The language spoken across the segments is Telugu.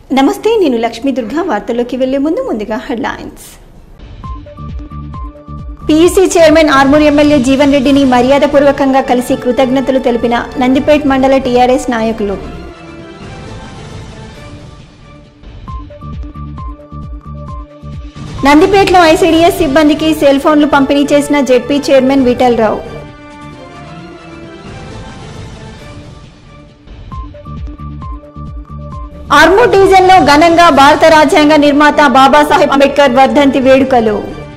నమస్తే, నేను లక్ష్మీ దుర్గా. వార్తల్లోకి వెళ్లే ముందుగా headlines. PC chairman Armoor MLA Jeevan రెడ్డిని మర్యాదపూర్వకంగా కలిసి కృతజ్ఞతలు తెలిపిన నందిపేట్ మండల టీఆర్ఎస్ నాయకులు. నందిపేటలో ఐసీడీఎస్ సిబ్బందికి సెల్ ఫోన్లు పంపిణీ చేసిన జెడ్పీ చైర్మన్ విఠలరావు. ఆర్మూర్ డివిజన్లో ఘనంగా భారత రాజ్యాంగ నిర్మాత బాబాసాహెబ్ అంబేద్కర్ వర్ధంతి వేడుకలు.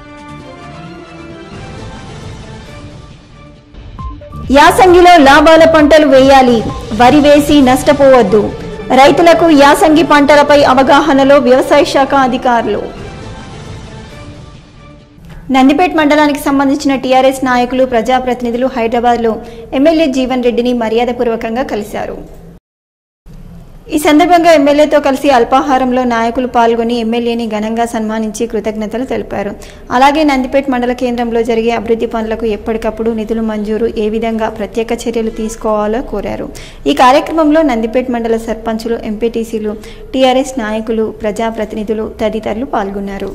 యాసంగిలో లాభాల పంటలు వేయాలి, వరి వేసి నష్టపోవద్దు. రైతులకు యాసంగి పంటలపై అవగాహనలో వ్యవసాయ శాఖ అధికారులు. నందిపేట్ మండలానికి సంబంధించిన టీఆర్ఎస్ నాయకులు, ప్రజాప్రతినిధులు హైదరాబాద్లో ఎమ్మెల్యే జీవన్ రెడ్డిని మర్యాదపూర్వకంగా కలిశారు. ఈ సందర్భంగా ఎమ్మెల్యేతో కలిసి అల్పాహారంలో నాయకులు పాల్గొని ఎమ్మెల్యేని ఘనంగా సన్మానించి కృతజ్ఞతలు తెలిపారు. అలాగే నందిపేట్ మండల కేంద్రంలో జరిగే అభివృద్ధి పనులకు ఎప్పటికప్పుడు నిధులు మంజూరు, ఏ విధంగా ప్రత్యేక చర్యలు తీసుకోవాలో కోరారు. ఈ కార్యక్రమంలో నందిపేట్ మండల సర్పంచులు, ఎంపీటీసీలు, టీఆర్ఎస్ నాయకులు, ప్రజాప్రతినిధులు తదితరులు పాల్గొన్నారు.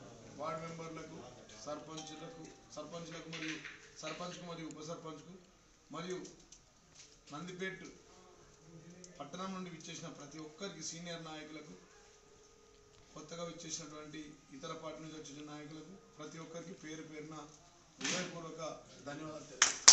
పట్టణం నుండి విచ్చేసిన ప్రతి ఒక్కరికి, సీనియర్ నాయకులకు, కొత్తగా విచ్చేసినటువంటి ఇతర పార్టీ నుంచి వచ్చిన నాయకులకు ప్రతి ఒక్కరికి పేరు పేరున హృదయపూర్వక ధన్యవాదాలు.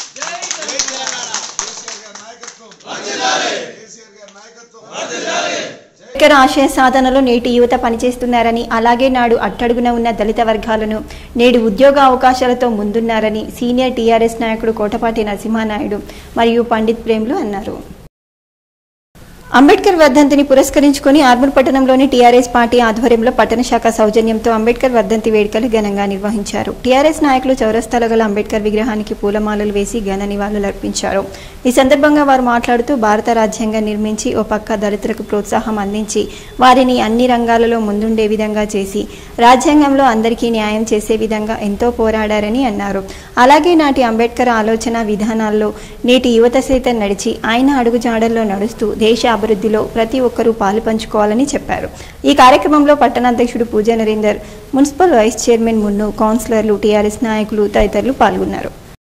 అంబేద్కర్ ఆశయ సాధనలో నేటి యువత పనిచేస్తున్నారని, అలాగే నాడు అట్టడుగున ఉన్న దళిత వర్గాలను నేడు ఉద్యోగ అవకాశాలతో ముందున్నారని సీనియర్ టీఆర్ఎస్ నాయకుడు కోటపాటి నరసింహానాయుడు మరియు పండిత్ ప్రేమ్లు అన్నారు. అంబేద్కర్ వర్ధంతిని పురస్కరించుకుని ఆర్మూర్ పట్టణంలోని టీఆర్ఎస్ పార్టీ ఆధ్వర్యంలో పట్టణ శాఖ సౌజన్యంతో అంబేద్కర్ వర్ధంతి వేడుకలు ఘనంగా నిర్వహించారు. టీఆర్ఎస్ నాయకులు చౌరస్తాలో గల అంబేద్కర్ విగ్రహానికి పూలమాలలు వేసి ఘన నివాళులర్పించారు. ఈ సందర్భంగా వారు మాట్లాడుతూ, భారత రాజ్యాంగం నిర్మించి ఓ పక్క దళితులకు ప్రోత్సాహం అందించి వారిని అన్ని రంగాలలో ముందుండే విధంగా చేసి రాజ్యాంగంలో అందరికీ న్యాయం చేసే విధంగా ఎంతో పోరాడారని అన్నారు. అలాగే నాటి అంబేద్కర్ ఆలోచన విధానాల్లో నేటి యువత సైతం నడిచి ఆయన అడుగుజాడల్లో నడుస్తూ దేశ అభివృద్ధిలో ప్రతి ఒక్కరూ పాలు పంచుకోవాలని చెప్పారు. ఈ కార్యక్రమంలో పట్టణాధ్యక్షుడు Pooja Narender, municipal vice chairman Munnu, కౌన్సిలర్లు, టీఆర్ఎస్ నాయకులు తదితరులు పాల్గొన్నారు.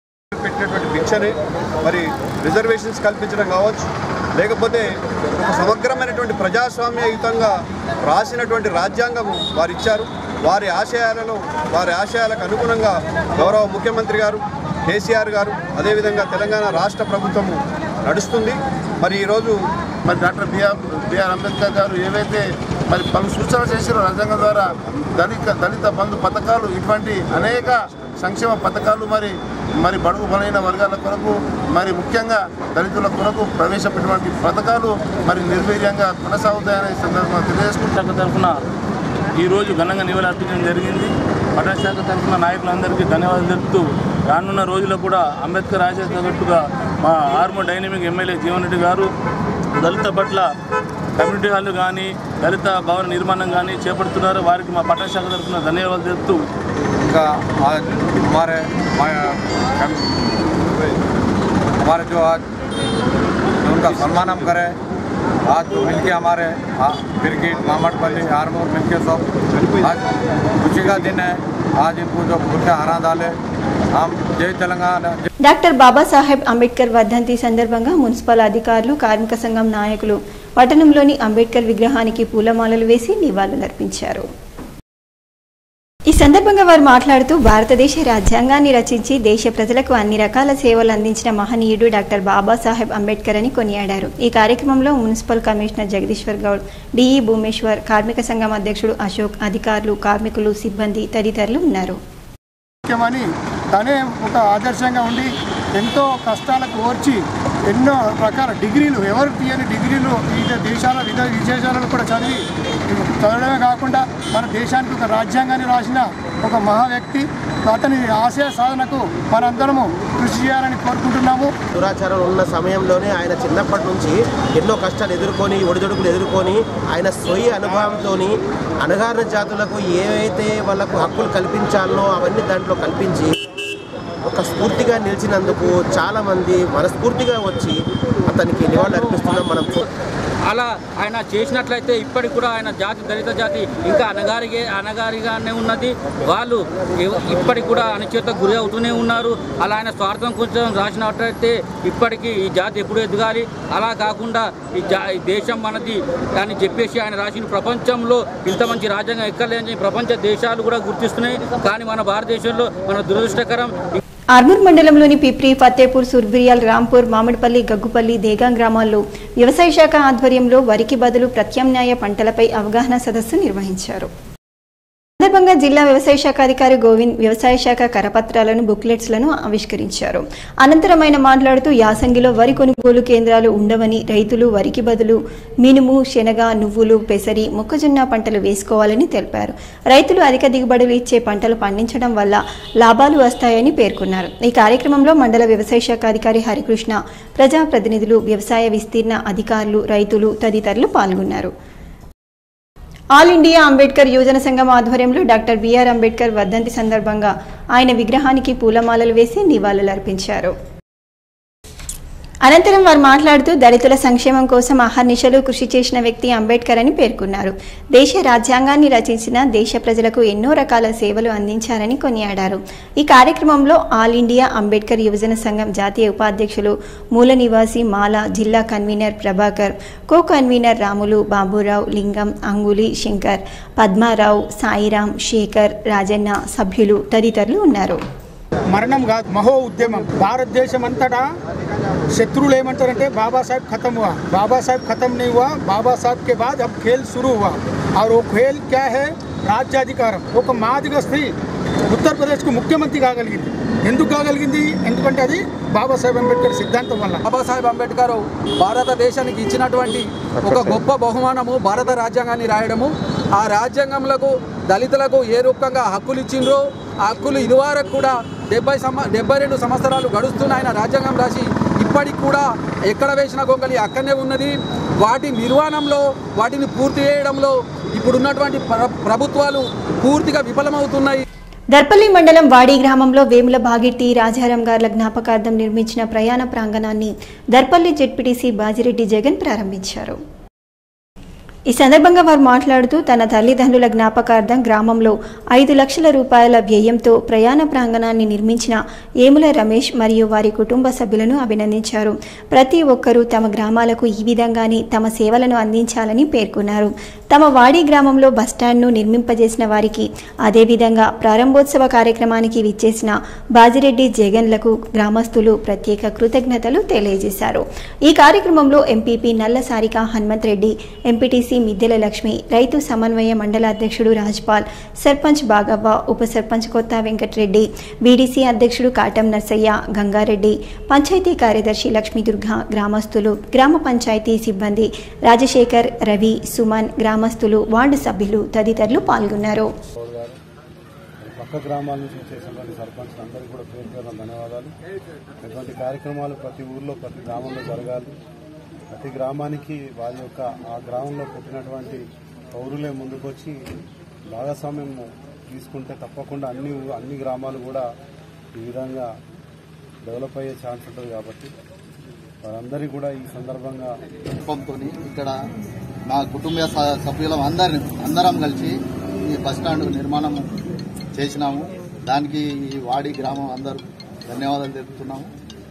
మరి రిజర్వేషన్స్ కల్పించడం కావచ్చు, లేకపోతే ఒక సమగ్రమైనటువంటి ప్రజాస్వామ్యయుతంగా రాసినటువంటి రాజ్యాంగం వారు ఇచ్చారు. వారి ఆశయాలకు అనుగుణంగా గౌరవ ముఖ్యమంత్రి గారు కేసీఆర్ గారు, అదేవిధంగా తెలంగాణ రాష్ట్ర ప్రభుత్వము నడుస్తుంది. మరి ఈరోజు మరి డాక్టర్ బిఆర్ అంబేద్కర్ గారు ఏవైతే మరి పలు సూచనలు చేశారో రాజ్యాంగం ద్వారా దళిత బంధు పథకాలు, ఇటువంటి అనేక సంక్షేమ పథకాలు మరి బడుగు బలైన వర్గాల కొరకు, మరి ముఖ్యంగా దళితుల కొరకు ప్రవేశపెట్టినటువంటి పథకాలు మరి నిర్వీర్యంగా కొనసాగుతాయనే సందర్భంగా తెలియజేసుకుంటాక తరఫున ఈరోజు ఘనంగా నివాళులర్పించడం జరిగింది. పట్టణ శాఖ తరఫున నాయకులందరికీ ధన్యవాదాలు తెలుపుతూ, రానున్న రోజుల్లో కూడా అంబేద్కర్ ఆశయ తగ్గట్టుగా మా ఆర్మూర్ డైనమిక్ ఎమ్మెల్యే జీవన్ రెడ్డి గారు దళిత పట్ల కమ్యూనిటీ హాల్ కానీ, దళిత భవన నిర్మాణం కానీ చేపడుతున్నారు. వారికి మా పట్టణ శాఖ తరఫున ధన్యవాదాలు తెలుపుతూ, ఇంకా हमारे जो आज उनका सम्मान हम करें, आज तो मिलके हमारे ब्रिगेड मामटपल्ली आर्मूर मिलके सब आज खुशी का दिन है. आज इनको जो भूल के हरा डाले, हम जय तेलंगाना. డాక్టర్ బాబాసాహెబ్ అంబేద్కర్ వర్ధంతి సందర్భంగా మున్సిపల్ అధికారులు, కార్మిక సంఘం నాయకులు పట్టణంలోని అంబేద్కర్ విగ్రహానికి పూలమాలలు వేసి నివాళులర్పించారు. ఈ సందర్భంగా వారు మాట్లాడుతూ, భారతదేశ రాజ్యాంగాన్ని రచించి దేశ ప్రజలకు అన్ని రకాల సేవలు అందించిన మహనీయుడు డాక్టర్ బాబాసాహెబ్ అంబేద్కర్ అని కొనియాడారు. ఈ కార్యక్రమంలో municipal commissioner Jagadeeshwar Goud, DE Bhoomeshwar, కార్మిక సంఘం అధ్యక్షుడు అశోక్, అధికారులు, కార్మికులు, సిబ్బంది తదితరులు ఉన్నారు. తనే ఒక ఆదర్శంగా ఉండి ఎంతో కష్టాలకు ఓర్చి ఎన్నో రకాల డిగ్రీలు, ఎవరు తీయని డిగ్రీలు వివిధ విదేశాలను కూడా చదవడమే కాకుండా మన దేశానికి ఒక రాజ్యాంగాన్ని రాసిన ఒక మహా వ్యక్తి. అతని ఆశయ సాధనకు మనందరము కృషి చేయాలని కోరుకుంటున్నాము. దురాచారాలు ఉన్న సమయంలోనే ఆయన చిన్నప్పటి నుంచి ఎన్నో కష్టాలు ఎదుర్కొని, ఒడిదొడుకులు ఎదుర్కొని, ఆయన స్వీయ అనుభవంతో అణగారిన జాతులకు ఏవైతే వాళ్ళకు హక్కులు కల్పించాలో అవన్నీ దాంట్లో కల్పించి ఒక స్ఫూర్తిగా నిలిచినందుకు చాలామంది మనస్ఫూర్తిగా వచ్చి అతనికి నివాళులు అర్పిస్తున్నాం. మనం అలా ఆయన చేసినట్లయితే ఇప్పటికి కూడా ఆయన జాతి దళిత జాతి ఇంకా అనగారిగానే ఉన్నది. వాళ్ళు ఇప్పటికి కూడా అణచివేతకు గురి అవుతూనే ఉన్నారు. అలా ఆయన స్వార్థం కొంచెం రాసినట్లయితే ఇప్పటికీ ఈ జాతి ఎప్పుడు ఎదగాలి, అలా కాకుండా ఈ దేశం మనది అని చెప్పేసి ఆయన రాసిన ప్రపంచంలో ఇంత మంచి రాజ్యాంగం ఎక్కలేని ప్రపంచ దేశాలు కూడా గుర్తిస్తున్నాయి. కానీ మన భారతదేశంలో మన దురదృష్టకరం. ఆర్మూర్ మండలంలోని పిప్రి, ఫతేపూర్, సుర్బిరియాల్, రాంపూర్, మామిడిపల్లి, గగ్గుపల్లి, దేగాం గ్రామాల్లో వ్యవసాయ శాఖ ఆధ్వర్యంలో వరికి బదులు ప్రత్యామ్నాయ పంటలపై అవగాహన సదస్సు నిర్వహించారు. సందర్భంగా జిల్లా వ్యవసాయ శాఖ అధికారి గోవింద్ వ్యవసాయ శాఖ కరపత్రాలను, బుక్లెట్స్లను ఆవిష్కరించారు. అనంతరం ఆయన మాట్లాడుతూ యాసంగిలో వరి కొనుగోలు కేంద్రాలు ఉండవని, రైతులు వరికి బదులు మినుము, శనగ, నువ్వులు, పెసరి, మొక్కజొన్న పంటలు వేసుకోవాలని తెలిపారు. రైతులు అధిక దిగుబడులు ఇచ్చే పంటలు పండించడం వల్ల లాభాలు వస్తాయని పేర్కొన్నారు. ఈ కార్యక్రమంలో మండల వ్యవసాయ శాఖ అధికారి హరికృష్ణ, ప్రజాప్రతినిధులు, వ్యవసాయ విస్తీర్ణ అధికారులు, రైతులు తదితరులు పాల్గొన్నారు. ఆల్ ఇండియా అంబేద్కర్ యువజన సంఘం ఆధ్వర్యంలో డాక్టర్ బిఆర్ అంబేద్కర్ వర్ధంతి సందర్భంగా ఆయన విగ్రహానికి పూలమాలలు వేసి నివాళులర్పించారు. అనంతరం వారు మాట్లాడుతూ దళితుల సంక్షేమం కోసం అహర్నిశలు కృషి చేసిన వ్యక్తి అంబేద్కర్ అని పేర్కొన్నారు. దేశ రాజ్యాంగాన్ని రచించిన దేశ ప్రజలకు ఎన్నో రకాల సేవలు అందించారని కొనియాడారు. ఈ కార్యక్రమంలో ఆల్ ఇండియా అంబేద్కర్ యువజన సంఘం జాతీయ ఉపాధ్యక్షులు మూల నివాసి మాల, జిల్లా convener Prabhakar, co convener Ramulu, Baburao, Lingam, Anguli, Shankar, Padmarao, Sairam, Shekhar, Rajanna, సభ్యులు తదితరులు ఉన్నారు. మరణం కాదు, మహో ఉద్యమం. భారతదేశం అంతటా శత్రువులు ఏమంటారంటే బాబాసాహెబ్ ఖతం హుआ, బాబాసాహెబ్ ఖతం नहीं हुआ, బాబాసాహెబ్ के बाद अब खेल शुरू हुआ और वो खेल क्या है, రాజ్యాధికారం. ఒక మాదిగ స్త్రీ ఉత్తరప్రదేశ్కు ముఖ్యమంత్రి కాగలిగింది. ఎందుకు కాగలిగింది? ఎందుకంటే అది బాబాసాహెబ్ అంబేద్కర్ సిద్ధాంతం వల్ల. బాబాసాహెబ్ అంబేద్కర్ భారతదేశానికి ఇచ్చినటువంటి ఒక గొప్ప బహుమానము భారత రాజ్యాంగాన్ని రాయడము. ఆ రాజ్యాంగంలో దళితులకు ఏ రూపంగా హక్కులు ఇచ్చిండ్రో ఆ హక్కులు ఇదివరకు కూడా 72 సంవత్సరాలు గడుస్తున్న ఆయన రాజ్యాంగం రాసి ఇప్పటికి కూడా ఎక్కడ వేసిన గొంగలి అక్కడనే ఉన్నది. వాటి నిర్వహణలో, వాటిని పూర్తి చేయడంలో ఇప్పుడున్నటువంటి ప్రభుత్వాలు పూర్తిగా విఫలమవుతున్నాయి. దర్పల్లి మండలం వాడి గ్రామంలో వేముల భాగిట్టి రాజారాం గార్ల జ్ఞాపకార్థం నిర్మించిన ప్రయాణ ప్రాంగణాన్ని దర్పల్లి జెడ్పీటీసీ బాజిరెడ్డి జగన్ ప్రారంభించారు. ఈ సందర్భంగా వారు మాట్లాడుతూ తన తల్లిదండ్రుల జ్ఞాపకార్థం గ్రామంలో 5 లక్షల రూపాయల వ్యయంతో ప్రయాణ ప్రాంగణాన్ని నిర్మించిన ఏముల రమేష్ మరియు వారి కుటుంబ సభ్యులను అభినందించారు. ప్రతి ఒక్కరూ తమ గ్రామాలకు ఈ విధంగానే తమ సేవలను అందించాలని పేర్కొన్నారు. తమ వాడి గ్రామంలో బస్టాండ్ను నిర్మింపజేసిన వారికి, అదేవిధంగా ప్రారంభోత్సవ కార్యక్రమానికి విచ్చేసిన బాజిరెడ్డి జగన్లకు గ్రామస్తులు ప్రత్యేక కృతజ్ఞతలు తెలియజేశారు. ఈ కార్యక్రమంలో ఎంపీపీ నల్ల సారిక హనుమంత్ రెడ్డి, ఎంపీటీసీ మిద్దెల లక్ష్మి, రైతు సమన్వయ మండల అధ్యక్షుడు రాజ్పాల్, సర్పంచ్ బాగవ్వ, ఉప సర్పంచ్ కొత్త వెంకటరెడ్డి, బీడీసీ అధ్యక్షుడు కాటం నర్సయ్య, గంగారెడ్డి, పంచాయతీ కార్యదర్శి లక్ష్మీదుర్గ, గ్రామస్తులు, గ్రామ పంచాయతీ సిబ్బంది రాజశేఖర్, రవి, సుమన్, గ్రామస్తులు, వార్డు సభ్యులు తదితరులు పాల్గొన్నారు. పక్క గ్రామాల నుంచి చేసినటువంటి సర్పంచ్ అందరికీ కూడా పేరు పేరున ధన్యవాదాలు. ఇటువంటి కార్యక్రమాలు ప్రతి ఊర్లో, ప్రతి గ్రామంలో జరగాలి. ప్రతి గ్రామానికి వారి యొక్క ఆ గ్రామంలో పుట్టినటువంటి పౌరులే ముందుకొచ్చి భాగస్వామ్యం తీసుకుంటే తప్పకుండా అన్ని గ్రామాలు కూడా ఈ విధంగా డెవలప్ అయ్యే ఛాన్స్ ఉంటుంది. కాబట్టి వారందరికీ కూడా ఈ సందర్భంగా ఇక్కడ మా కుటుంబ సభ్యులం అందరం కలిసి ఈ బస్టాండ్ నిర్మాణం చేసినాము. దానికి ఈ వాడి గ్రామం అందరూ ధన్యవాదాలు తెలుపుతున్నాము.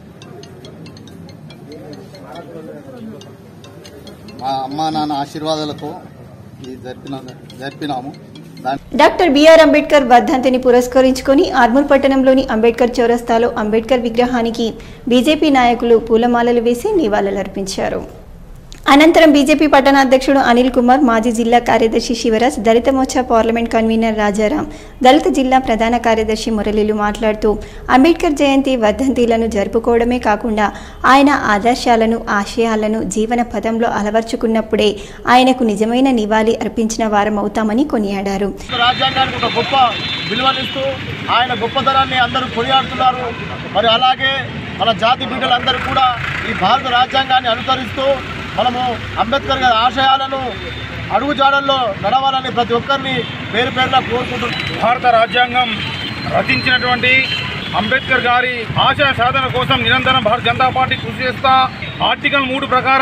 మా అమ్మా నాన్న ఆశీర్వాదాలతో జరిపినాము. డాక్టర్ బిఆర్ అంబేద్కర్ వర్ధంతిని పురస్కరించుకుని ఆర్మూర్ పట్టణంలోని అంబేద్కర్ చౌరస్తాలో అంబేద్కర్ విగ్రహానికి బీజేపీ నాయకులు పూలమాలలు వేసి నివాళులర్పించారు. అనంతరం బీజేపీ పట్టణాధ్యక్షుడు అనిల్ కుమార్, మాజీ జిల్లా కార్యదర్శి శివరాజ్, దళిత మోర్చా పార్లమెంట్ కన్వీనర్ రాజారాం, దళిత జిల్లా ప్రధాన కార్యదర్శి మురళీలు మాట్లాడుతూ అంబేద్కర్ జయంతి వర్ధంతిలను జరుపుకోవడమే కాకుండా ఆయన ఆదర్శాలను, ఆశయాలను జీవన పథంలో అలవర్చుకున్నప్పుడే ఆయనకు నిజమైన నివాళి అర్పించిన వారమవుతామని కొనియాడారు. రాజ్యాంగానికి ఒక గొప్ప విలువనిస్తూ ఆయన గొప్పతనాన్ని అందరూ కొనియాడుతున్నారు. మరి అలాగే మన జాతి బిడ్డలందరూ కూడా ఈ భారత రాజ్యాంగాన్ని అనుసరిస్తూ మనము అంబేద్కర్ గారి ఆశయాలను అడుగుజాడల్లో నడవాలని ప్రతి ఒక్కరిని పేరు పేరున కోరుకుంటున్నాం. భారత రాజ్యాంగం రచించినటువంటి అంబేద్కర్ గారి ఆశయ సాధన కోసం నిరంతరం భారత జనతా పార్టీ కృషి చేస్తా ఆర్టికల్ 3 ప్రకారం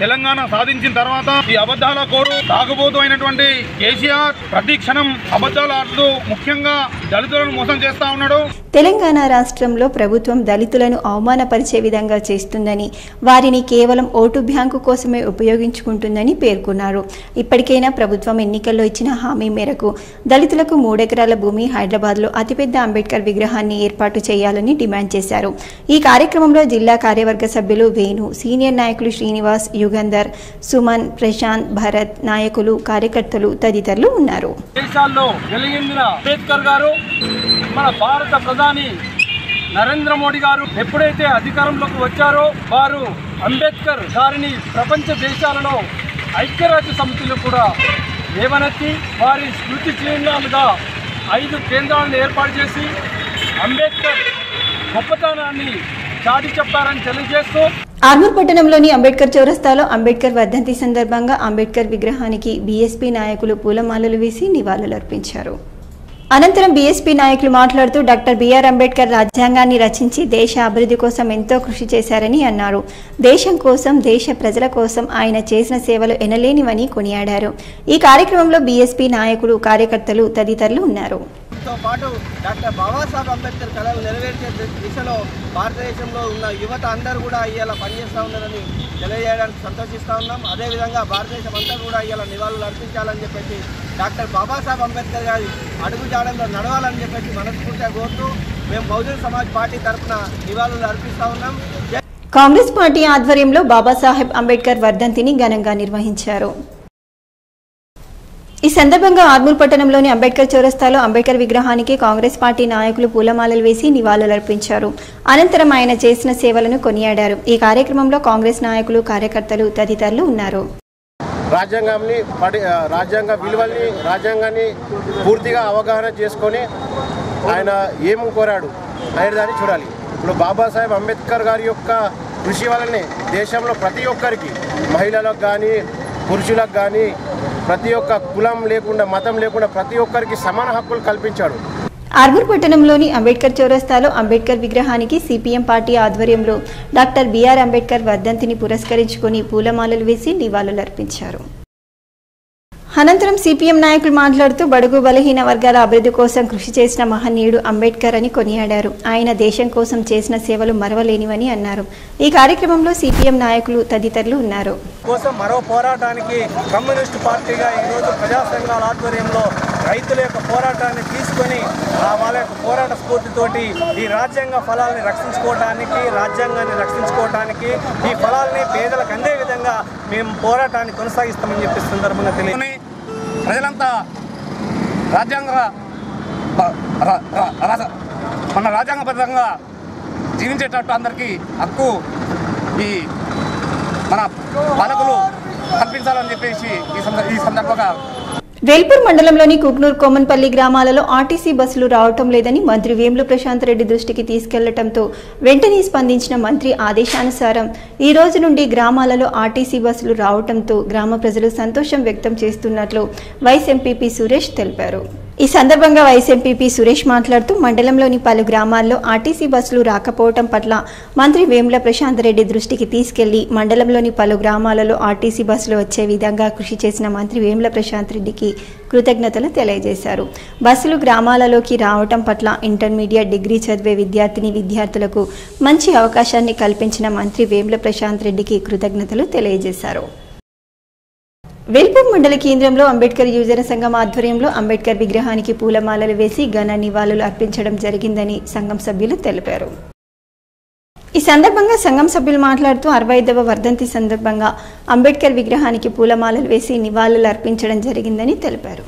తెలంగాణ సాధించిన తర్వాత ఈ అబద్ధాల కోరు తాగుబోతు అయినటువంటి కేసీఆర్ ప్రతి క్షణం అబద్ధాలు ఆడుతూ ముఖ్యంగా దళితులను మోసం చేస్తా ఉన్నాడు. తెలంగాణ రాష్ట్రంలో ప్రభుత్వం దళితులను అవమానపరిచే విధంగా చేస్తుందని, వారిని కేవలం ఓటు బ్యాంకు కోసమే ఉపయోగించుకుంటుందని పేర్కొన్నారు. ఇప్పటికైనా ప్రభుత్వం ఎన్నికల్లో ఇచ్చిన హామీ మేరకు దళితులకు 3 ఎకరాల భూమి హైదరాబాద్లో అతిపెద్ద అంబేద్కర్ విగ్రహాన్ని ఏర్పాటు చేయాలని డిమాండ్ చేశారు. ఈ కార్యక్రమంలో జిల్లా కార్యవర్గ సభ్యులు వేణు, సీనియర్ నాయకులు శ్రీనివాస్, యుగంధర్, సుమన్, ప్రశాంత్, భరత్, నాయకులు, కార్యకర్తలు తదితరులు ఉన్నారు. దేశాల్లో వెలిగిందిన అంబేద్కర్ గారు మన భారత ప్రధాని నరేంద్ర మోడీ గారు ఎప్పుడైతే అధికారంలోకి వచ్చారో వారు అంబేద్కర్ గారిని ప్రపంచ దేశాలలో ఐక్యరాజ్య సమితిలో కూడా లేవనెత్తి వారి స్మృతి చిహ్నాలుగా 5 కేంద్రాలను ఏర్పాటు చేసి అంబేద్కర్ గొప్పతనాన్ని చాటి చెప్పారని తెలియజేస్తూ ఆర్మూర్ పట్టణంలోని అంబేద్కర్ చౌరస్తాలో అంబేద్కర్ వర్ధంతి సందర్భంగా అంబేద్కర్ విగ్రహానికి బీఎస్పీ నాయకులు పూలమాలలు వేసి నివాళులర్పించారు. అనంతరం బీఎస్పీ నాయకులు మాట్లాడుతూ డాక్టర్ బిఆర్ అంబేద్కర్ రాజ్యాంగాన్ని రచించి దేశ అభివృద్ధి కోసం ఎంతో కృషి చేశారని అన్నారు. దేశం కోసం, దేశ ప్రజల కోసం ఆయన చేసిన సేవలు ఎనలేనివని కొనియాడారు. ఈ కార్యక్రమంలో బీఎస్పీ నాయకులు, కార్యకర్తలు తదితరులు ఉన్నారు. తో పాటు డాక్టర్ బాబాసాహెబ్ అంబేద్కర్ కళలు నెరవేర్చే దిశలో భారతదేశంలో ఉన్న యువత అందరూ కూడా ఇవాళ పనిచేస్తూ ఉన్నారని తెలియజేయడానికి సంతోషిస్తూ ఉన్నాం. అదేవిధంగా భారతదేశం అంతా కూడా ఇవాళ నివాళులు అర్పించాలని చెప్పేసి డాక్టర్ బాబాసాహెబ్ అంబేద్కర్ గారి అడుగుజాడల్లో నడవాలని చెప్పేసి మనస్ఫూర్తిగా కోరుతూ మేము బహుజన్ సమాజ్ పార్టీ తరఫున నివాళులు అర్పిస్తూ ఉన్నాం. కాంగ్రెస్ పార్టీ ఆధ్వర్యంలో బాబాసాహెబ్ అంబేద్కర్ వర్ధంతిని ఘనంగా నిర్వహించారు. ఈ సందర్భంగా ఆర్మూర్ పట్టణంలోని అంబేద్కర్ చౌరస్తాలో అంబేద్కర్ విగ్రహానికి కాంగ్రెస్ పార్టీ నాయకులు పూలమాలలు వేసి నివాళులర్పించారు. అనంతరం ఆయన చేసిన సేవలను కొనియాడారు. ఈ కార్యక్రమంలో కాంగ్రెస్ నాయకులు, కార్యకర్తలు తదితరులు ఉన్నారు. రాజ్యాంగ విలువల్ని, రాజ్యాంగాన్ని పూర్తిగా అవగాహన చేసుకొని ఆయన ఏం కోరాడు అనే దాన్ని చూడాలి. ఇప్పుడు బాబాసాహెబ్ అంబేద్కర్ గారి యొక్క కృషి వల్లనే దేశంలో ప్రతి ఒక్కరికి, మహిళలకు కానీ పురుషులకు కానీ, ప్రతి ఒక్క కులం లేకుండా, మతం లేకుండా ప్రతి ఒక్కరికి సమాన హక్కులు కల్పించాడు. ఆర్మూర్ పట్టణంలోని అంబేద్కర్ చౌరస్తాలో అంబేద్కర్ విగ్రహానికి సిపిఎం పార్టీ ఆధ్వర్యంలో డాక్టర్ బిఆర్ అంబేద్కర్ వర్ధంతిని పురస్కరించుకొని పూలమాలలు వేసి నివాళులర్పించారు. అనంతరం సిపిఎం నాయకులు మాట్లాడుతూ బడుగు బలహీన వర్గాల అభివృద్ధి కోసం కృషి చేసిన మహనీయుడు అంబేద్కర్ అని కొనియాడారు. ఆయన దేశం కోసం చేసిన సేవలు మరవలేనివని అన్నారు. ఈ కార్యక్రమంలో సిపిఎం నాయకులు తదితరులు ఉన్నారు. కోసం మరో పోరాటానికి కమ్యూనిస్టు పార్టీగా ఈరోజు ప్రజా సంఘాల ఆధ్వర్యంలో రైతుల యొక్క పోరాటాన్ని తీసుకొని వాళ్ళ యొక్క పోరాట స్ఫూర్తితోటి ఈ రాజ్యాంగ ఫలాల్ని రక్షించుకోవడానికి, రాజ్యాంగాన్ని రక్షించుకోవడానికి, ఈ ఫలాల్ని పేదలకు అందే విధంగా మేము పోరాటాన్ని కొనసాగిస్తామని చెప్పి సందర్భంగా తెలియదు. ప్రజలంతా మన రాజ్యాంగబద్ధంగా జీవించేటట్టు అందరికీ హక్కు ఈ మన పాలకులు కల్పించాలని చెప్పేసి ఈ సందర్భంగా వేల్పూర్ మండలంలోని కుక్నూర్ కోమన్పల్లి గ్రామాలలో ఆర్టీసీ బస్సులు రావటం లేదని మంత్రి వేముల ప్రశాంత్ రెడ్డి దృష్టికి తీసుకెళ్లడంతో వెంటనే స్పందించిన మంత్రి ఆదేశానుసారం ఈ రోజు నుండి గ్రామాలలో ఆర్టీసీ బస్సులు రావటంతో గ్రామ ప్రజలు సంతోషం వ్యక్తం చేస్తున్నట్లు వైస్ ఎంపీపీ సురేష్ తెలిపారు. ఈ సందర్భంగా వైస్ ఎంపీపీ సురేష్ మాట్లాడుతూ మండలంలోని పలు గ్రామాల్లో ఆర్టీసీ బస్సులు రాకపోవడం పట్ల మంత్రి వేముల ప్రశాంత్ రెడ్డి దృష్టికి తీసుకెళ్లి మండలంలోని పలు గ్రామాలలో ఆర్టీసీ బస్సులు వచ్చే విధంగా కృషి చేసిన మంత్రి వేముల ప్రశాంత్ రెడ్డికి కృతజ్ఞతలు తెలియజేశారు. బస్సులు గ్రామాలలోకి రావటం పట్ల ఇంటర్మీడియట్, డిగ్రీ చదివే విద్యార్థులకు మంచి అవకాశాన్ని కల్పించిన మంత్రి వేముల ప్రశాంత్ రెడ్డికి కృతజ్ఞతలు తెలియజేశారు. వేల్పూర్ మండల కేంద్రంలో అంబేద్కర్ యువజన సంఘం ఆధ్వర్యంలో అంబేద్కర్ విగ్రహానికి పూలమాలలు వేసి ఘన నివాళులు అర్పించడం జరిగిందని సంఘం సభ్యులు తెలిపారు. ఈ సందర్భంగా సంఘం సభ్యులు మాట్లాడుతూ 65వ వర్ధంతి సందర్భంగా అంబేద్కర్ విగ్రహానికి పూలమాలలు వేసి నివాళులు అర్పించడం జరిగిందని తెలిపారు.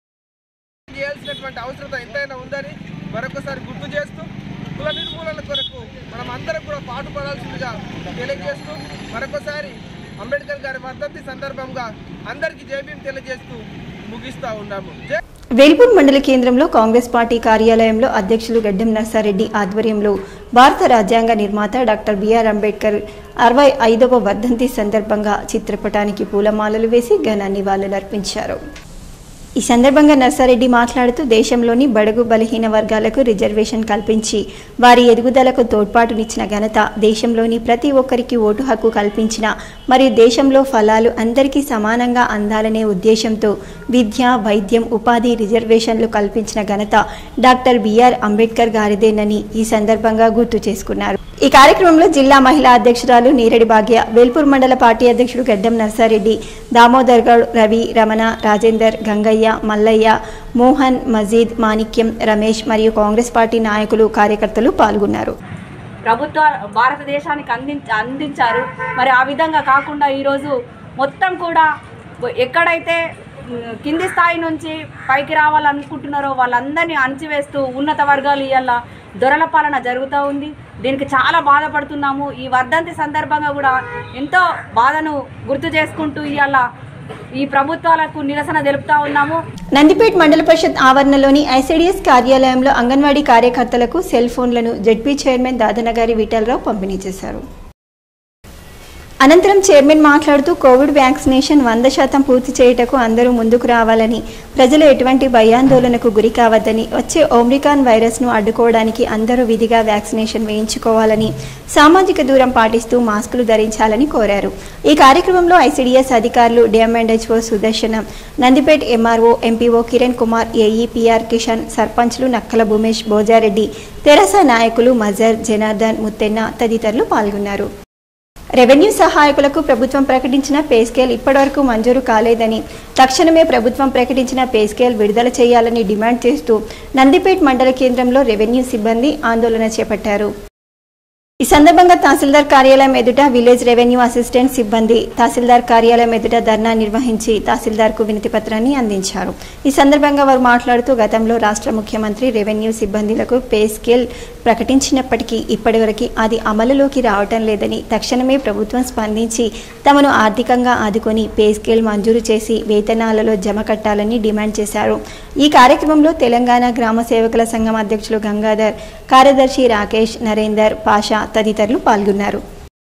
అవసరం ఎంతైనా ఉందని మరొకసారి గుర్తు చేస్తూ కుల నిర్మూలన కొరకు మనం అందరం కూడా పాటుపడాల్సిందిగా తెలియజేస్తూ మరొకసారి అంబేద్కర్ గారి వర్ధంతి సందర్భంగా అందరికీ జైభీం తెలియజేస్తూ ముగిస్తా ఉన్నాము. వేల్పూర్ మండల కేంద్రంలో కాంగ్రెస్ పార్టీ కార్యాలయంలో అధ్యక్షులు గడ్డం నర్సారెడ్డి ఆధ్వర్యంలో భారత రాజ్యాంగ నిర్మాత డాక్టర్ బిఆర్ అంబేద్కర్ 65వ వర్ధంతి సందర్భంగా చిత్రపటానికి పూలమాలలు వేసి ఘన నివాళులర్పించారు. ఈ సందర్భంగా నర్సారెడ్డి మాట్లాడుతూ దేశంలోని బడుగు బలహీన వర్గాలకు రిజర్వేషన్ కల్పించి వారి ఎదుగుదలకు తోడ్పాటునిచ్చిన ఘనత, దేశంలోని ప్రతి ఒక్కరికి ఓటు హక్కు కల్పించిన మరియు దేశంలో ఫలాలు అందరికీ సమానంగా అందాలనే ఉద్దేశంతో విద్య, వైద్యం, ఉపాధి రిజర్వేషన్లు కల్పించిన ఘనత డాక్టర్ బిఆర్ అంబేద్కర్ గారిదేనని ఈ సందర్భంగా గుర్తు చేసుకున్నారు. ఈ కార్యక్రమంలో జిల్లా మహిళా అధ్యక్షురాలు నీరెడి భాగ్య, వేల్పూర్ మండల పార్టీ అధ్యక్షుడు గడ్డం నర్సారెడ్డి, దామోదర్ గౌడ్, రవి, రమణ, రాజేందర్, గంగయ్య, మల్లయ్య, మోహన్, మజీద్, మాణిక్యం, రమేష్ మరియు కాంగ్రెస్ పార్టీ నాయకులు, కార్యకర్తలు పాల్గొన్నారు. ప్రభుత్వ భారతదేశానికి అందించారు. మరి ఆ విధంగా కాకుండా ఈరోజు మొత్తం కూడా ఎక్కడైతే కింది స్థాయి నుంచి పైకి రావాలనుకుంటున్నారో వాళ్ళందరినీ అణచివేస్తూ ఉన్నత వర్గాలు ఇవాళ దొరల పాలన జరుగుతూ ఉంది. దీనికి చాలా బాధపడుతున్నాము. ఈ వర్ధంతి సందర్భంగా కూడా ఎంతో బాధను గుర్తు చేసుకుంటూ ఇవాళ ఈ ప్రభుత్వాలకు నిరసన తెలుపుతా ఉన్నాము. నందిపేట్ మండల పరిషత్ ఆవరణలోని ఐసిడిఎస్ కార్యాలయంలో అంగన్వాడీ కార్యకర్తలకు సెల్ ఫోన్లను జెడ్పీ చైర్మన్ దాదనగారి విఠలరావు పంపిణీ చేశారు. అనంతరం చైర్మన్ మాట్లాడుతూ కోవిడ్ వ్యాక్సినేషన్ 100% పూర్తి చేయుటకు అందరూ ముందుకు రావాలని, ప్రజలు ఎటువంటి భయాందోళనకు గురి కావద్దని, వచ్చే ఓమిక్రాన్ వైరస్ను అడ్డుకోవడానికి అందరూ విధిగా వ్యాక్సినేషన్ వేయించుకోవాలని, సామాజిక దూరం పాటిస్తూ మాస్కులు ధరించాలని కోరారు. ఈ కార్యక్రమంలో ఐసిడిఎస్ అధికారులు DMHO Sudarshanam, Nandipet MRO, MPO Kiran Kumar, AEPR Kishan, సర్పంచ్లు నక్కల భూమేష్, భోజారెడ్డి, తెరాస నాయకులు మజర్, జనార్దన్, ముత్తెన్న తదితరులు పాల్గొన్నారు. రెవెన్యూ సహాయకులకు ప్రభుత్వం ప్రకటించిన పే స్కేల్ ఇప్పటివరకు మంజూరు కాలేదని, తక్షణమే ప్రభుత్వం ప్రకటించిన పే స్కేల్ విడుదల చేయాలని డిమాండ్ చేస్తూ నందిపేట్ మండల కేంద్రంలో రెవెన్యూ సిబ్బంది ఆందోళన చేపట్టారు. ఈ సందర్భంగా తహసీల్దార్ కార్యాలయం ఎదుట విలేజ్ రెవెన్యూ అసిస్టెంట్ సిబ్బంది తహసీల్దార్ కార్యాలయం ఎదుట ధర్నా నిర్వహించి తహసీల్దార్కు వినతి పత్రాన్ని అందించారు. ఈ సందర్భంగా వారు మాట్లాడుతూ గతంలో రాష్ట్ర ముఖ్యమంత్రి రెవెన్యూ సిబ్బందిలకు పే స్కేల్ ప్రకటించినప్పటికీ ఇప్పటివరకు అది అమలులోకి రావటం లేదని, తక్షణమే ప్రభుత్వం స్పందించి తమను ఆర్థికంగా ఆదుకొని పే స్కేల్ మంజూరు చేసి వేతనాలలో జమ కట్టాలని డిమాండ్ చేశారు. ఈ కార్యక్రమంలో తెలంగాణ గ్రామ సేవకుల సంఘం అధ్యక్షులు గంగాధర్, కార్యదర్శి రాకేష్, నరేందర్, పాషా తదితరులు పాల్గొన్నారు.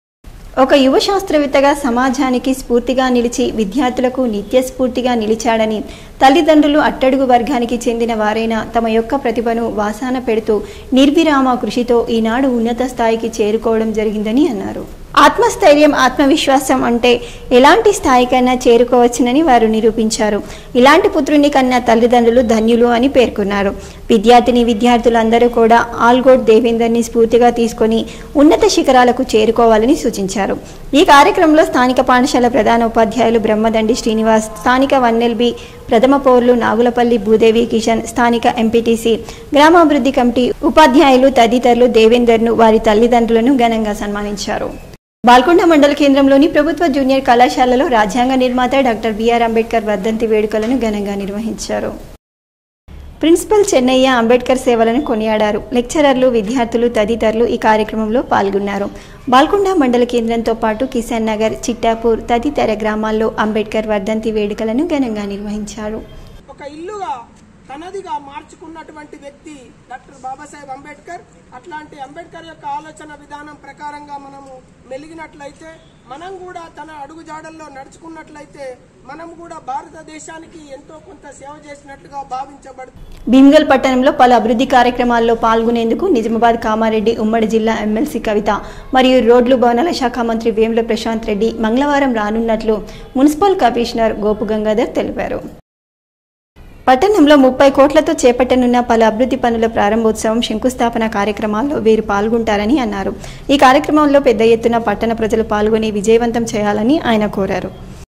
ఒక యువ శాస్త్రవేత్తగా సమాజానికి స్ఫూర్తిగా నిలిచి విద్యార్థులకు నిత్య స్ఫూర్తిగా నిలిచాడని, తల్లిదండ్రులు అట్టడుగు వర్గానికి చెందిన వారైనా తమ యొక్క ప్రతిభను వాసాన పెడుతూ నిర్విరామ కృషితో ఈనాడు ఉన్నత స్థాయికి చేరుకోవడం జరిగిందని అన్నారు. ఆత్మస్థైర్యం, ఆత్మవిశ్వాసం అంటే ఎలాంటి స్థాయికైనా చేరుకోవచ్చునని వారు నిరూపించారు. ఇలాంటి పుత్రుని కన్నా తల్లిదండ్రులు ధన్యులు అని పేర్కొన్నారు. విద్యార్థులందరూ కూడా ఆల్గోడ్ దేవేందర్ని స్ఫూర్తిగా తీసుకొని ఉన్నత శిఖరాలకు చేరుకోవాలని సూచించారు. ఈ కార్యక్రమంలో స్థానిక పాఠశాల ప్రధాన ఉపాధ్యాయులు బ్రహ్మదండి శ్రీనివాస్, స్థానిక వన్నెల్బి ప్రథమ పౌరులు నాగులపల్లి భూదేవి కిషన్, స్థానిక ఎంపీటీసీ, గ్రామాభివృద్ధి కమిటీ ఉపాధ్యాయులు తదితరులు దేవేందర్ను, వారి తల్లిదండ్రులను ఘనంగా సన్మానించారు. బాల్కొండ మండల కేంద్రంలోని ప్రభుత్వ జూనియర్ కళాశాలలో రాజ్యాంగ నిర్మాత డాక్టర్ బిఆర్ అంబేద్కర్ వర్ధంతి వేడుకలను ఘనంగా నిర్వహించారు. ప్రిన్సిపల్ చెన్నయ్య అంబేద్కర్ సేవలను కొనియాడారు. లెక్చరర్లు, విద్యార్థులు తదితరులు ఈ కార్యక్రమంలో పాల్గొన్నారు. బాల్కొండ మండల కేంద్రంతో పాటు కిసాన్ నగర్, చిట్టాపూర్ తదితర గ్రామాల్లో అంబేద్కర్ వర్ధంతి వేడుకలను ఘనంగా నిర్వహించారు. ఒక ఇల్లుగా తనదిగా మార్చుకున్నటువంటి వ్యక్తి డాక్టర్ బాబాసాహెబ్ అంబేద్కర్. అట్లాంటి అంబేద్కర్ యొక్క ఆలోచన విధానం ప్రకారంగా మనము మెలిగినట్లయితే, మనం కూడా తన అడుగుజాడల్లో నడుచుకున్నట్లయితే మనం కూడా భారతదేశానికి ఎంతో కొంత సేవ చేసినట్లుగా భావించబడుతుంది. భీమ్గల్ పట్టణంలో పలు అభివృద్ధి కార్యక్రమాల్లో పాల్గొనేందుకు నిజామాబాద్, కామారెడ్డి ఉమ్మడి జిల్లా ఎమ్మెల్సీ కవిత మరియు రోడ్లు భవనాల శాఖ మంత్రి వేముల ప్రశాంత్ రెడ్డి మంగళవారం రానున్నట్లు మున్సిపల్ కమిషనర్ గోపు గంగాధర్ తెలిపారు. పట్టణంలో 30 కోట్లతో చేపట్టనున్న పలు అభివృద్ధి పనుల ప్రారంభోత్సవం, శంకుస్థాపన కార్యక్రమాల్లో వీరు పాల్గొంటారని అన్నారు. ఈ కార్యక్రమంలో పెద్ద ఎత్తున పట్టణ ప్రజలు పాల్గొని విజయవంతం చేయాలని ఆయన కోరారు.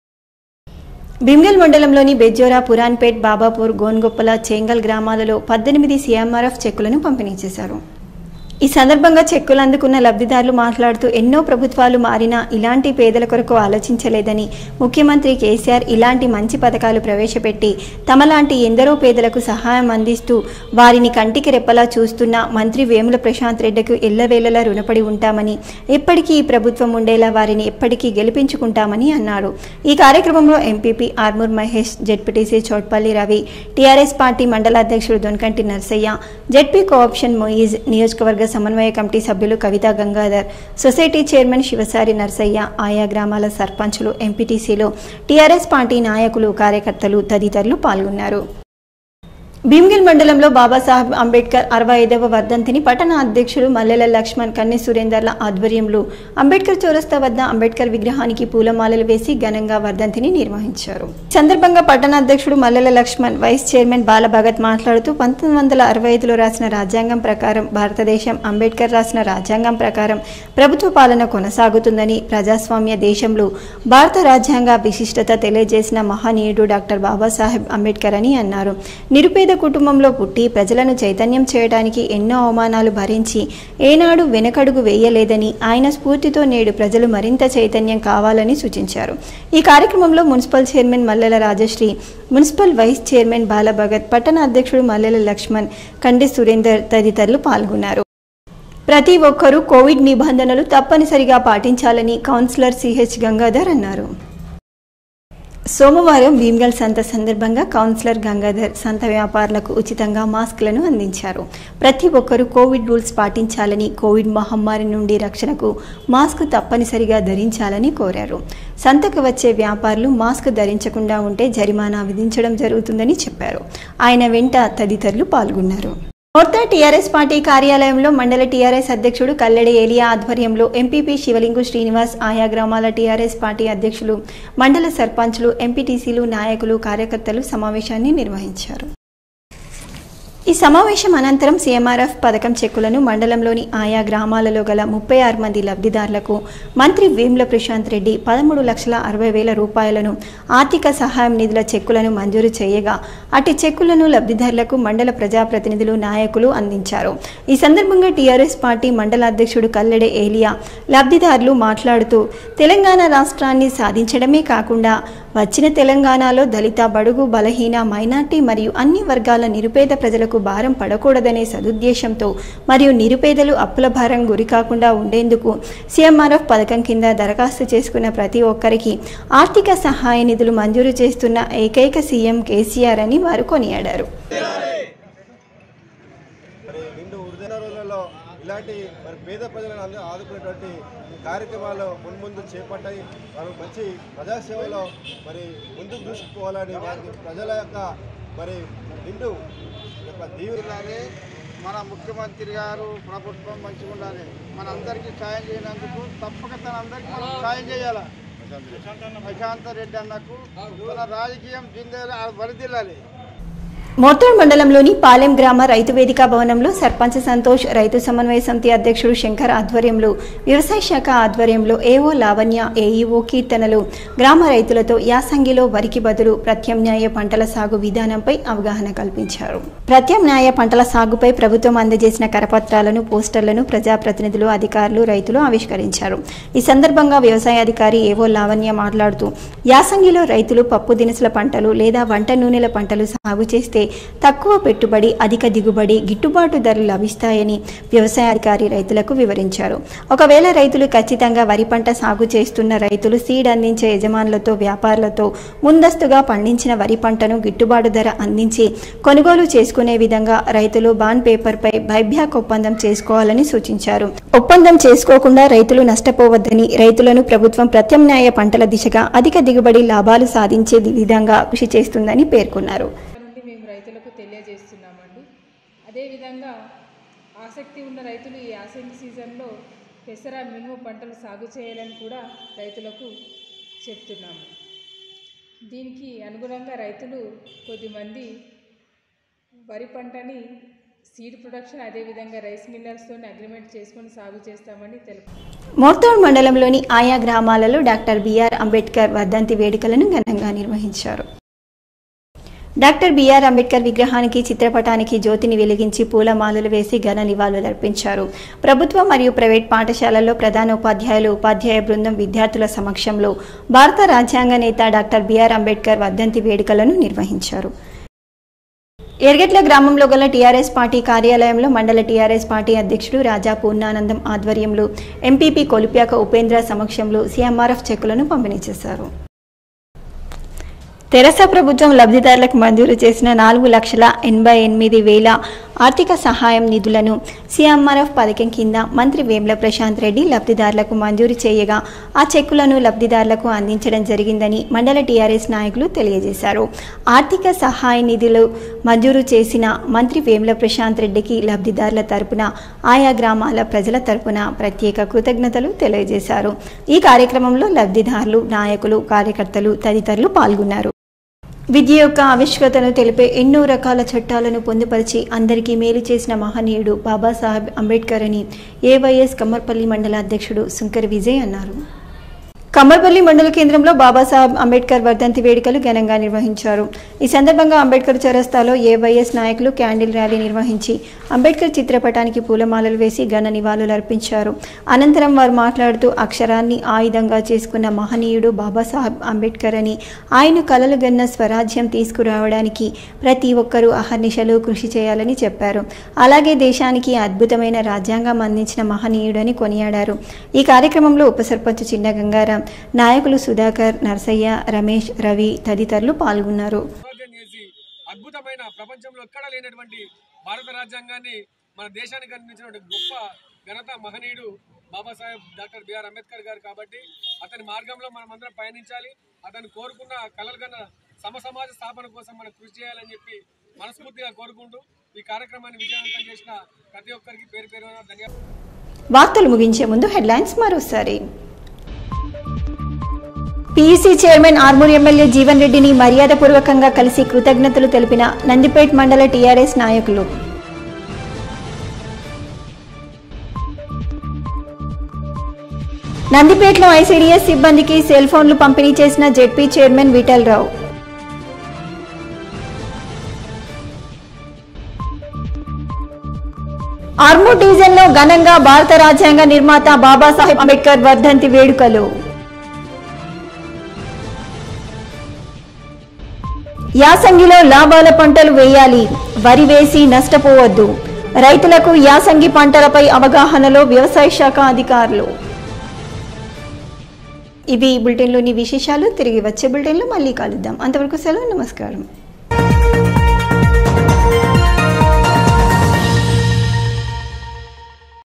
భీమ్గల్ మండలంలోని బెజ్జోరా, పురాన్పేట్, బాబాపూర్, గోన్గొప్పల, చేంగల్ గ్రామాలలో 18 CMRF చెక్కులను పంపిణీ చేశారు. ఈ సందర్భంగా చెక్కులు అందుకున్న లబ్ధిదారులు మాట్లాడుతూ ఎన్నో ప్రభుత్వాలు మారినా ఇలాంటి పేదల కొరకు ఆలోచించలేదని, ముఖ్యమంత్రి కేసీఆర్ ఇలాంటి మంచి పథకాలు ప్రవేశపెట్టి తమలాంటి ఎందరో పేదలకు సహాయం అందిస్తూ వారిని కంటికి రెప్పలా చూస్తున్న మంత్రి వేముల ప్రశాంత్ రెడ్డికి ఎల్లవేళలా రుణపడి ఉంటామని, ఎప్పటికీ ఈ ప్రభుత్వం ఉండేలా వారిని ఎప్పటికీ గెలిపించుకుంటామని అన్నారు. ఈ కార్యక్రమంలో MPP Armoor Mahesh, ZPTC Chotpalli Ravi, TRS party మండల అధ్యక్షుడు దొన్కంటి నర్సయ్య, జెడ్పీ కోఆప్షన్ మొయిజ్, నియోజకవర్గ సమన్వయ కమిటీ సభ్యులు కవితా గంగాధర్, సొసైటీ చైర్మన్ శివసారి నర్సయ్య, ఆయా గ్రామాల సర్పంచులు, ఎంపీటీసీలు, టీఆర్ఎస్ పార్టీ నాయకులు, కార్యకర్తలు తదితరులు పాల్గొన్నారు. భీమ్గిల్ మండలంలో బాబాసాహెబ్ అంబేద్కర్ 65వ వర్ధంతిని పట్టణ అధ్యక్షులు మల్లెల లక్ష్మణ్, కన్ని సురేందర్ల ఆధ్వర్యంలో అంబేద్కర్ చౌరస్తా వద్ద అంబేద్కర్ విగ్రహానికి పూలమాలలు వేసి ఘనంగా వర్ధంతిని నిర్వహించారు. ఈ సందర్భంగా పట్టణ అధ్యక్షుడు మల్లెల లక్ష్మణ్, వైస్ చైర్మన్ బాలభగత్ మాట్లాడుతూ 1965లో రాసిన రాజ్యాంగం ప్రకారం భారతదేశం అంబేద్కర్ రాసిన రాజ్యాంగం ప్రకారం ప్రభుత్వ పాలన కొనసాగుతుందని, ప్రజాస్వామ్య దేశంలో భారత రాజ్యాంగ విశిష్టత తెలియజేసిన మహనీయుడు డాక్టర్ బాబాసాహెబ్ అంబేద్కర్ అని అన్నారు. నిరుపేద కుటుంబంలో పుట్టి ప్రజలను చైతన్యం చేయడానికి ఎన్నో అవమానాలు భరించి ఏనాడు వెనకడుగు వేయలేదని, ఆయన స్ఫూర్తితో నేడు ప్రజలు మరింత చైతన్యం కావాలని సూచించారు. ఈ కార్యక్రమంలో municipal chairman Mallela Rajashri, municipal vice chairman Balabhagat, పట్టణ అధ్యక్షుడు మల్లెల లక్ష్మణ్, కండి సురేందర్ తదితరులు పాల్గొన్నారు. ప్రతి ఒక్కరూ కోవిడ్ నిబంధనలు తప్పనిసరిగా పాటించాలని కౌన్సిలర్ సిహెచ్ గంగాధర్ అన్నారు. సోమవారం భీమ్గల్ సంత సందర్భంగా కౌన్సిలర్ గంగాధర్ సంత వ్యాపారులకు ఉచితంగా మాస్కులను అందించారు. ప్రతి ఒక్కరూ కోవిడ్ రూల్స్ పాటించాలని, కోవిడ్ మహమ్మారి నుండి రక్షణకు మాస్క్ తప్పనిసరిగా ధరించాలని కోరారు. సంతకు వచ్చే వ్యాపారులు మాస్క్ ధరించకుండా ఉంటే జరిమానా విధించడం జరుగుతుందని చెప్పారు. ఆయన వెంట తదితరులు పాల్గొన్నారు. మోర్తా టీఆర్ఎస్ పార్టీ కార్యాలయంలో మండల టీఆర్ఎస్ అధ్యక్షుడు కల్లెడి ఏలియా ఆధ్వర్యంలో ఎంపీపీ శివలింగు శ్రీనివాస్, ఆయా గ్రామాల టీఆర్ఎస్ పార్టీ అధ్యక్షులు, మండల సర్పంచ్లు, ఎంపీటీసీలు, నాయకులు, కార్యకర్తలు సమావేశాన్ని నిర్వహించారు. ఈ సమావేశం అనంతరం సీఎంఆర్ఎఫ్ పథకం చెక్కులను మండలంలోని ఆయా గ్రామాలలో గల 36 మంది లబ్ధిదారులకు మంత్రి వేముల ప్రశాంత్ రెడ్డి 13,60,000 రూపాయలను ఆర్థిక సహాయం నిధుల చెక్కులను మంజూరు చేయగా, అటు చెక్కులను లబ్ధిదారులకు మండల ప్రజాప్రతినిధులు, నాయకులు అందించారు. ఈ సందర్భంగా టీఆర్ఎస్ పార్టీ మండల అధ్యక్షుడు కల్లెడే ఏలియా లబ్ధిదారులు మాట్లాడుతూ, తెలంగాణ రాష్ట్రాన్ని సాధించడమే కాకుండా వచ్చిన తెలంగాణలో దళిత, బడుగు, బలహీన, మైనార్టీ మరియు అన్ని వర్గాల నిరుపేద ప్రజలకు భారం పడకూడదనే సదుద్దేశంతో మరియు నిరుపేదలు అప్పుల భారం గురికాకుండా ఉండేందుకు సీఎంఆర్ఎఫ్ పథకం కింద దరఖాస్తు చేసుకున్న ప్రతి ఒక్కరికి ఆర్థిక సహాయ నిధులు మంజూరు చేస్తున్న ఏకైక సీఎం కేసీఆర్ అని వారు కొనియాడారు. ఇలాంటి పేద ప్రజలను ఆదుకునేటువంటి కార్యక్రమాలు మున్ముందు చేపట్టాయి. వారు మంచి ప్రజాసేవలో ముందుకు దూసుకుపోవాలని వారికి ప్రజల యొక్క నిండు యొక్క దీవులానే మన ముఖ్యమంత్రి గారు, ప్రభుత్వం మంచిగా ఉండాలి. మనందరికీ సాయం చేయనందుకు తప్పక తనందరికీ మనం సాయం చేయాలి. ప్రశాంత్ రెడ్డి అన్నకు మన రాజకీయం వరిదిల్లాలి. మోర్తాడ్ మండలంలోని పాలెం గ్రామ రైతు వేదిక భవనంలో సర్పంచ్ సంతోష్, రైతు సమన్వయ సమితి అధ్యక్షుడు శంకర్ ఆధ్వర్యంలో, వ్యవసాయ శాఖ ఆధ్వర్యంలో ఏఓ లావణ్య, ఏఈఓ కీర్తనలు గ్రామ రైతులతో యాసంగిలో వరికి బదులు ప్రత్యామ్నాయ పంటల సాగు విధానంపై అవగాహన కల్పించారు. ప్రత్యామ్నాయ పంటల సాగుపై ప్రభుత్వం అందజేసిన కరపత్రాలను, పోస్టర్లను ప్రజాప్రతినిధులు, అధికారులు, రైతులు ఆవిష్కరించారు. ఈ సందర్భంగా వ్యవసాయ అధికారి ఏఓ లావణ్య మాట్లాడుతూ, యాసంగిలో రైతులు పప్పు దినుసుల పంటలు లేదా వంట నూనెల పంటలు సాగు చేస్తే తక్కువ పెట్టుబడి, అధిక దిగుబడి, గిట్టుబాటు ధరలు లభిస్తాయని వ్యవసాయ అధికారి రైతులకు వివరించారు. ఒకవేళ రైతులు ఖచ్చితంగా వరి పంట సాగు చేస్తున్న రైతులు సీడ్ అందించే యజమానులతో, వ్యాపారులతో ముందస్తుగా పండించిన వరి పంటను గిట్టుబాటు ధర అందించి కొనుగోలు చేసుకునే విధంగా రైతులు బాండ్ పేపర్పై బైబ్యాక్ ఒప్పందం చేసుకోవాలని సూచించారు. ఒప్పందం చేసుకోకుండా రైతులు నష్టపోవద్దని, రైతులను ప్రభుత్వం ప్రత్యామ్నాయ పంటల దిశగా అధిక దిగుబడి, లాభాలు సాధించే విధంగా కృషి చేస్తుందని పేర్కొన్నారు. తెలియజేస్తున్నామండి. అదేవిధంగా ఆసక్తి ఉన్న రైతులు ఈ యాసంగి సీజన్లో పెసర, మినుము పంటలు సాగు చేయాలని కూడా రైతులకు చెప్తున్నాము. దీనికి అనుగుణంగా రైతులు కొద్దిమంది వరి పంటని సీడ్ ప్రొడక్షన్, అదేవిధంగా రైస్ మిల్లర్స్తో అగ్రిమెంట్ చేసుకొని సాగు చేస్తామని తెలుపు. మోర్తాడ్ మండలంలోని ఆయా గ్రామాలలో డాక్టర్ బిఆర్ అంబేద్కర్ వర్ధంతి వేడుకలను ఘనంగా నిర్వహించారు. డాక్టర్ బిఆర్ అంబేద్కర్ విగ్రహానికి, చిత్రపటానికి జ్యోతిని వెలిగించి పూలమాలలు వేసి ఘన నివాళులర్పించారు. ప్రభుత్వ మరియు ప్రైవేట్ పాఠశాలల్లో ప్రధానోపాధ్యాయులు, ఉపాధ్యాయ బృందం విద్యార్థుల సమక్షంలో భారత రాజ్యాంగ నేత డాక్టర్ బిఆర్ అంబేద్కర్ వర్ధంతి వేడుకలను నిర్వహించారు. ఎర్గట్ల గ్రామంలో గల టీఆర్ఎస్ పార్టీ కార్యాలయంలో మండల టీఆర్ఎస్ పార్టీ అధ్యక్షుడు రాజా పూర్ణానందం ఆధ్వర్యంలో ఎంపీపీ కొలిప్యాక ఉపేంద్ర సమక్షంలో సీఎంఆర్ఎఫ్ చెక్కులను పంపిణీ చేశారు. తెరాస ప్రభుత్వం లబ్ధిదారులకు మంజూరు చేసిన 4,88,000 ఆర్థిక సహాయం నిధులను సీఎంఆర్ఎఫ్ పథకం కింద మంత్రి వేముల ప్రశాంత్ రెడ్డి లబ్ధిదారులకు మంజూరు చేయగా ఆ చెక్కులను లబ్ధిదారులకు అందించడం జరిగిందని మండల టీఆర్ఎస్ నాయకులు తెలియజేశారు. ఆర్థిక సహాయ నిధులు మంజూరు చేసిన మంత్రి వేముల ప్రశాంత్ రెడ్డికి లబ్ధిదారుల తరపున ఆయా గ్రామాల ప్రజల తరపున ప్రత్యేక కృతజ్ఞతలు తెలియజేశారు. ఈ కార్యక్రమంలో లబ్ధిదారులు, నాయకులు, కార్యకర్తలు తదితరులు పాల్గొన్నారు. విద్య యొక్క ఆవశ్యకతను తెలిపే ఎన్నో రకాల చట్టాలను పొందుపరిచి అందరికీ మేలు చేసిన మహనీయుడు బాబాసాహెబ్ అంబేద్కర్ అని ఏవైఎస్ కమ్మర్పల్లి మండల అధ్యక్షుడు సుంకర్ విజయ్ అన్నారు. కమ్మర్పల్లి మండల కేంద్రంలో బాబాసాహెబ్ అంబేద్కర్ వర్ధంతి వేడుకలు ఘనంగా నిర్వహించారు. ఈ సందర్భంగా అంబేద్కర్ చౌరస్తాలో ఏవైఎస్ నాయకులు క్యాండిల్ ర్యాలీ నిర్వహించి అంబేద్కర్ చిత్రపటానికి పూలమాలలు వేసి ఘన నివాళులు అర్పించారు. అనంతరం వారు మాట్లాడుతూ అక్షరాన్ని ఆయుధంగా చేసుకున్న మహనీయుడు బాబాసాహెబ్ అంబేద్కర్ అని, ఆయన కలలు గన్న స్వరాజ్యం తీసుకురావడానికి ప్రతి ఒక్కరూ అహర్నిశలు కృషి చేయాలని చెప్పారు. అలాగే దేశానికి అద్భుతమైన రాజ్యాంగం అందించిన మహనీయుడని కొనియాడారు. ఈ కార్యక్రమంలో ఉప సర్పంచ్ చిన్న గంగారాం, నాయకులు సుధాకర్, నర్సయ్య, రమేష్, రవి తదితరులు పాల్గొన్నారు. అద్భుతమైన ప్రపంచంలో ఎక్కడ లేనటువంటి భారత రాజ్యాంగాన్ని మన దేశానికి అందించినటువంటి గొప్ప ఘనత మహనీయుడు బాబాసాహెబ్ డాక్టర్ బిఆర్ అంబేద్కర్ గారు. కాబట్టి అతని మార్గంలో మనం అందరం పయనించాలి. అతను కోరుకున్న కలలుగన్న సమాజ స్థాపన కోసం మనం కృషి చేయాలని చెప్పి మనస్ఫూర్తిగా కోరుకుంటూ ఈ కార్యక్రమాన్ని విజయవంతం చేసిన ప్రతి ఒక్కరికి పేరు పేరున ధన్యవాదాలు. వార్తలు ముగించే ముందు హెడ్లైన్స్ మరోసారి. PUC chairman Armoor MLA Jeevan రెడ్డిని మర్యాదపూర్వకంగా కలిసి కృతజ్ఞతలు తెలిపిన నందిపేట్ మండల టీఆర్ఎస్ నాయకులు. నందిపేటలో ఐసీడీఎస్ సిబ్బందికి సెల్ ఫోన్లు పంపిణీ చేసిన జెడ్పీ చైర్మన్ విఠలరావు. ఆర్మూర్ డివిజన్లో ఘనంగా భారత రాజ్యాంగ నిర్మాత బాబాసాహెబ్ అంబేద్కర్ వర్ధంతి వేడుకలు. యాసంగిలో లాభాల పంటలు వేయాలి, వరి వేసి నష్టపోవద్దు. రైతులకు యాసంగి పంటలపై అవగాహనలో వ్యవసాయ శాఖ అధికారులు. ఇవి బులెటిన్లోని విశేషాలు. తిరిగి వచ్చే బులెటిన్లో మళ్ళీ కలుద్దాం. అంతవరకు సెలవు. నమస్కారం.